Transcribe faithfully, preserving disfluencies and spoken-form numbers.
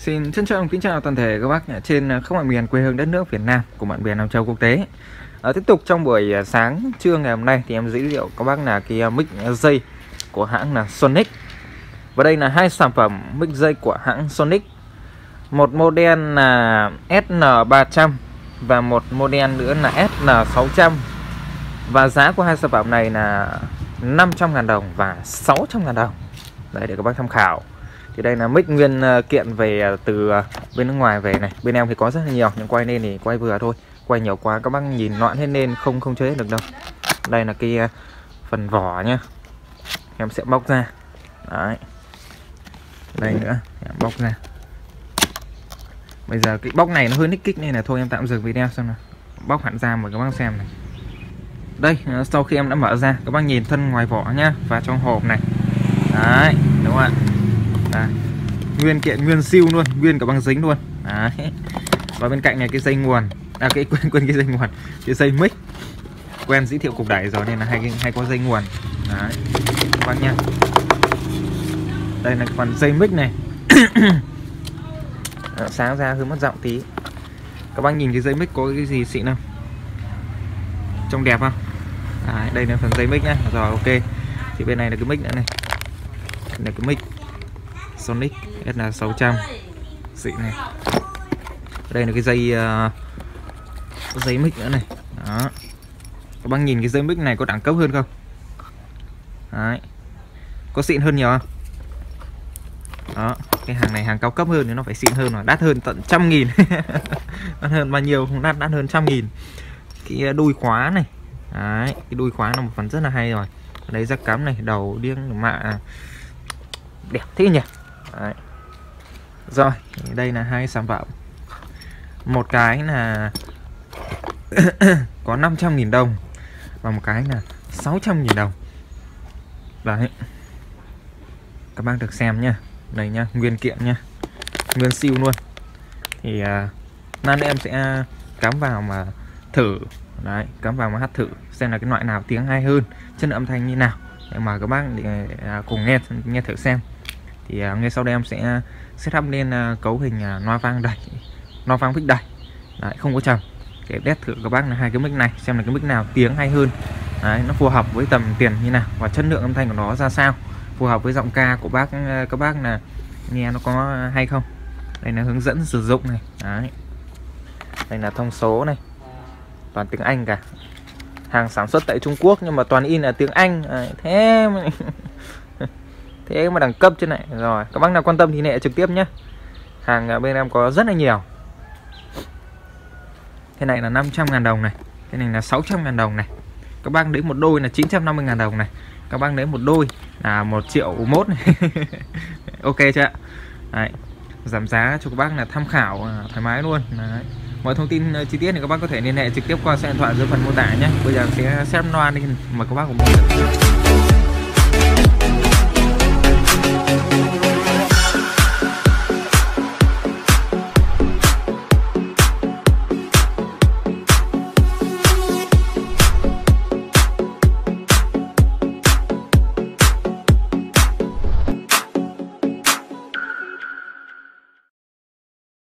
Xin trân trọng kính chào toàn thể các bác trên khắp mọi miền quê hương đất nước Việt Nam của bạn bè Nam Châu quốc tế. À, tiếp tục trong buổi sáng trưa ngày hôm nay thì em giới thiệu các bác là cái mic dây của hãng là Sonic. Và đây là hai sản phẩm mic dây của hãng Sonic. Một model là S N ba trăm và một model nữa là S N sáu trăm. Và giá của hai sản phẩm này là năm trăm ngàn đồng và sáu trăm ngàn đồng. Đấy, để các bác tham khảo. Thì đây là mic nguyên kiện về từ bên nước ngoài về này. Bên em thì có rất là nhiều, nhưng quay lên thì quay vừa thôi. Quay nhiều quá các bác nhìn loạn hết nên không không chơi hết được đâu. Đây là cái phần vỏ nhá. Em sẽ bóc ra. Đấy. Đây nữa, em bóc ra. Bây giờ cái bóc này nó hơi nick kích nên là thôi em tạm dừng video xem nào. Bóc hẳn ra mời các bác xem này. Đây, sau khi em đã mở ra, các bác nhìn thân ngoài vỏ nhá, và trong hộp này. Đấy, đúng không ạ? Đấy. Nguyên kiện nguyên siêu luôn, nguyên cả băng dính luôn. Đấy. Và bên cạnh này cái dây nguồn, à cái quên quên cái dây nguồn, cái dây mic. Quen giới thiệu cục đẩy rồi nên là hay hay có dây nguồn. Đấy. Các bác nha. Đây là phần dây mic này. Đó, sáng ra hơi mất giọng tí. Các bác nhìn cái dây mic có cái gì xịn không? Trông đẹp không? Đấy, đây là phần dây mic nhá. Rồi ok. Thì bên này là cái mic nữa này. Đây là cái mic Sonic S N sáu trăm xịn này. Đây là cái dây uh, dây mic nữa này. Đó. Các bác nhìn cái dây mic này có đẳng cấp hơn không? Đấy. Có xịn hơn nhiều không? Đó, cái hàng này hàng cao cấp hơn thì nó phải xịn hơn, mà đắt hơn tận trăm nghìn. Đắt hơn bao nhiêu không, đắt đắt hơn trăm nghìn. Cái đuôi khóa này. Đấy, cái đuôi khóa là một phần rất là hay rồi. Đấy, rắc cắm này, đầu điếng mạ đẹp thế nhỉ. Đấy. Rồi, đây là hai sản phẩm. Một cái là có năm trăm nghìn đồng và một cái là sáu trăm nghìn đồng. Đấy. Các bác được xem nhá. Đây nhá, nguyên kiện nhá. Nguyên siêu luôn. Thì uh, nan em sẽ cắm vào mà thử. Đấy, cắm vào mà hát thử xem là cái loại nào tiếng hay hơn, chất lượng âm thanh như nào. Để mà các bác để, uh, cùng nghe nghe thử xem. Thì uh, ngay sau đây em sẽ setup lên uh, cấu hình uh, loa vang đẩy, loa vang mic đẩy. Đấy, không có trầm. Để test thử các bác là hai cái mic này xem là cái mic nào tiếng hay hơn. Đấy, nó phù hợp với tầm tiền như nào và chất lượng âm thanh của nó ra sao, phù hợp với giọng ca của bác các bác là nghe nó có hay không. Đây là hướng dẫn sử dụng này. Đấy. Đây là thông số này, toàn tiếng Anh cả, hàng sản xuất tại Trung Quốc nhưng mà toàn in là tiếng Anh. Đấy, thế mà thế mà đẳng cấp trên này. Rồi các bác nào quan tâm thì liên hệ trực tiếp nhé, hàng bên em có rất là nhiều. Cái này là năm trăm ngàn đồng này, cái này là sáu trăm ngàn đồng này. Các bác lấy một đôi là chín trăm năm mươi ngàn đồng này. Các bác lấy một đôi là một triệu mốt này. Ok chưa ạ? Đấy. Giảm giá cho các bác là tham khảo thoải mái luôn. Đấy. Mọi thông tin chi tiết thì các bác có thể liên hệ trực tiếp qua số điện thoại dưới phần mô tả nhé. Bây giờ sẽ xem loa đi, mời các bác cùng mình.